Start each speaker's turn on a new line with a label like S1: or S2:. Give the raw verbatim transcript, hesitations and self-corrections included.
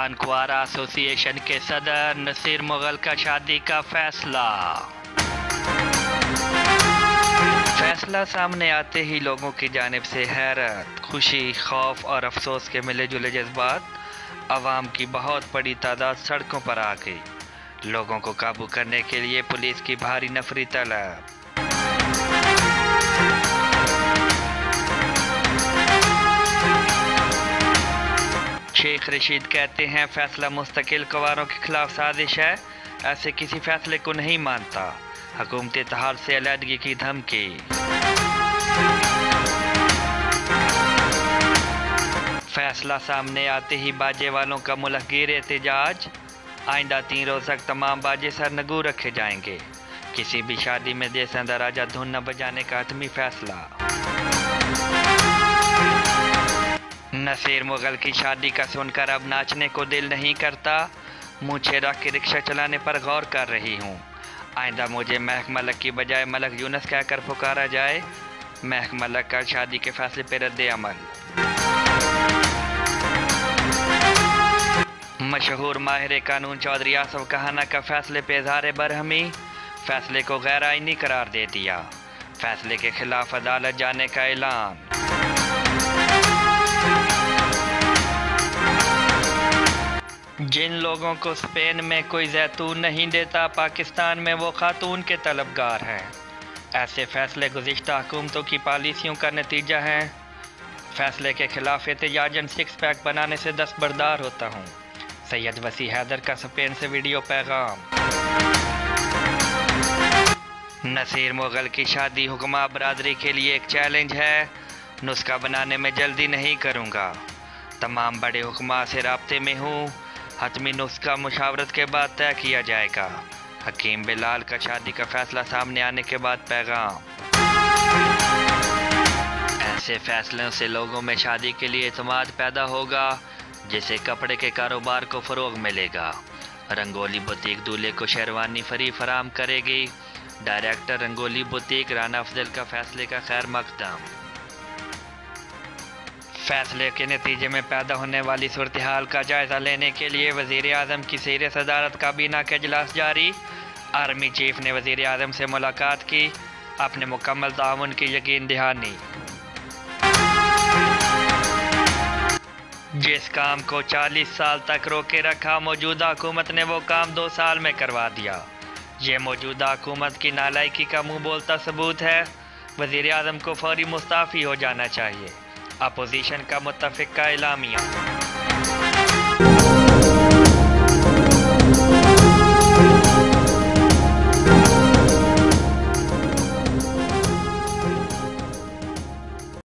S1: Pakistan ख्वारा association के सदर नसीर मुगल का शादी का फैसला। फैसला सामने आते ही लोगों की जानिब से हैरत, खुशी, खौफ और अफसोस के मिले जुले जज्बात। आवाम की बहुत बड़ी तादाद सड़कों पर आ गई। लोगों को काबू करने के लिए पुलिस की भारी नफरी तलब। शेख रशीद कहते हैं फैसला मुस्तकिल क़वारों के खिलाफ साजिश है, ऐसे किसी फैसले को नहीं मानता। हुकूमत इत्तेहाद से अलहदगी की धमकी। फैसला सामने आते ही बाजे वालों का मुल्कगीर एहतजाज। आइंदा तीन रोज़ तक तमाम बाजे सरनगू रखे जाएंगे। किसी भी शादी में देसा दराजा धुन न बजाने का हतमी फैसला। नसीर मुगल की शादी का सुनकर अब नाचने को दिल नहीं करता। मुझे रख के रिक्शा चलाने पर गौर कर रही हूँ। आइंदा मुझे महक मलक की बजाय मलक यूनस कहकर पुकारा जाए। महक मलक का शादी के फैसले पर रद्द अमल। मशहूर माहिर कानून चौधरी आसफ कहाना का फैसले पे इज़हार बरहमी। फैसले को गैर आईनी करार दे दिया। फैसले के खिलाफ अदालत जाने का ऐलान। जिन लोगों को स्पेन में कोई जैतून नहीं देता, पाकिस्तान में वो खातून के तलबगार हैं। ऐसे फैसले गुज़िश्ता हुकूमतों की पॉलिसियों का नतीजा हैं। फैसले के खिलाफ एहतजाजन सिक्स पैक बनाने से दस्तबरदार होता हूँ। सैयद वसी हैदर का स्पेन से वीडियो पैगाम। नसीर मुगल की शादी हुक्मा बरादरी के लिए एक चैलेंज है। नुस्खा बनाने में जल्दी नहीं करूँगा। तमाम बड़े हुक्मा से राब्ते में हूँ। हतमी नुस्खा मुशावरत के बाद तय किया जाएगा। हकीम बिलाल का शादी का फैसला सामने आने के बाद पैगाम। ऐसे फैसलों से लोगों में शादी के लिए एतमाद पैदा होगा, जिससे कपड़े के कारोबार को फ़रोग मिलेगा। रंगोली बुटीक दूल्हे को शेरवानी फ्री फराम करेगी। डायरेक्टर रंगोली बुटीक राना अफजल का फैसले का खैर मकदम। फैसले के नतीजे में पैदा होने वाली सूरत हाल का जायज़ा लेने के लिए वज़ीर आज़म की ज़ेर सदारत काबीना का इजलास जारी। आर्मी चीफ ने वज़ीर आज़म से मुलाकात की, अपने मुकम्मल ताउन की यकीन दहानी। जिस काम को चालीस साल तक रोके रखा, मौजूदा हुकूमत ने वो काम दो साल में करवा दिया। ये मौजूदा हुकूमत की नालायकी का मुँह बोलता सबूत है। वज़ीर आज़म को फौरी मुस्ताफ़ी हो जाना चाहिए। अपोजिशन का मुत्तफ़िक़ का एलामिया।